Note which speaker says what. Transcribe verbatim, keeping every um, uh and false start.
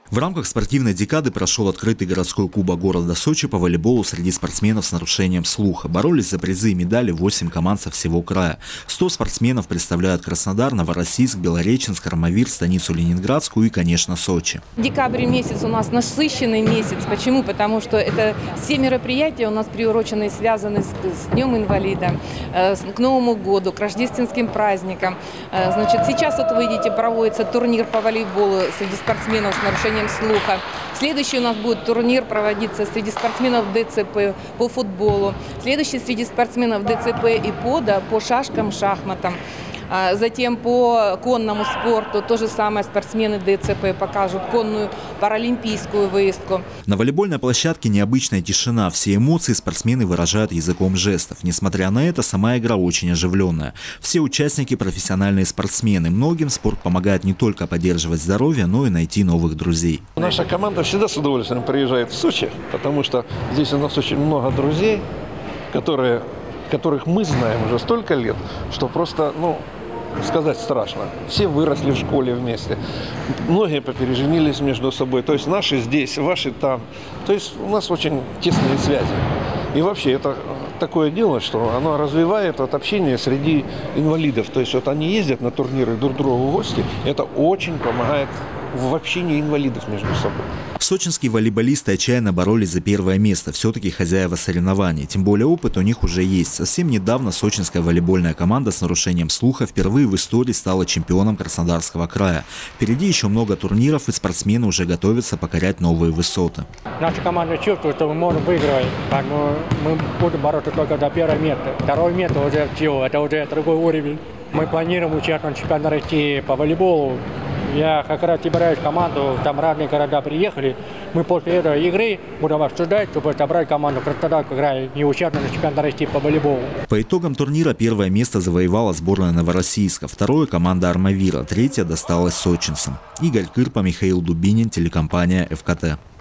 Speaker 1: В рамках спортивной декады прошел открытый городской кубок города Сочи по волейболу среди спортсменов с нарушением слуха. Боролись за призы и медали восемь команд со всего края. сто спортсменов представляют Краснодар, Новороссийск, Белореченск, Армавир, станицу Ленинградскую и, конечно, Сочи.
Speaker 2: Декабрь месяц у нас насыщенный месяц. Почему? Потому что это все мероприятия у нас приурочены и связаны с, с Днем инвалида, э, к Новому году, к рождественским праздникам. Э, значит, сейчас вот вы видите, проводится турнир по волейболу среди спортсменов с нарушением слуха. Следующий у нас будет турнир проводиться среди спортсменов ДЦП по футболу. Следующий среди спортсменов ДЦП и ПОДа по шашкам, шахматам. Затем по конному спорту то же самое спортсмены ДЦП покажут конную паралимпийскую выездку.
Speaker 1: На волейбольной площадке необычная тишина. Все эмоции спортсмены выражают языком жестов. Несмотря на это, сама игра очень оживленная. Все участники профессиональные спортсмены. Многим спорт помогает не только поддерживать здоровье, но и найти новых друзей.
Speaker 3: Наша команда всегда с удовольствием приезжает в Сочи, потому что здесь у нас очень много друзей, которые, которых мы знаем уже столько лет, что просто, ну, сказать страшно. Все выросли в школе вместе. Многие попереженились между собой. То есть наши здесь, ваши там. То есть у нас очень тесные связи. И вообще это такое дело, что оно развивает вот общение среди инвалидов. То есть вот они ездят на турниры друг другу в гости. Это очень помогает в общении инвалидов между собой.
Speaker 1: Сочинские волейболисты отчаянно боролись за первое место. Все-таки хозяева соревнований. Тем более опыт у них уже есть. Совсем недавно сочинская волейбольная команда с нарушением слуха впервые в истории стала чемпионом Краснодарского края. Впереди еще много турниров, и спортсмены уже готовятся покорять новые высоты.
Speaker 4: Наша команда чувствует, что мы можем выиграть. Но мы будем бороться только до первого места. Второе место уже все, это уже другой уровень. Мы планируем участвовать в чемпионате России по волейболу. Я как раз собираюсь команду, там разные города приехали. Мы после этой игры будем обсуждать, чтобы собрать команду Краснодарского края и участвовать на чемпионате России по волейболу.
Speaker 1: По итогам турнира первое место завоевала сборная Новороссийска, второе – команда Армавира, третье досталось сочинцам. Игорь Кырпа, Михаил Дубинин, телекомпания ФКТ.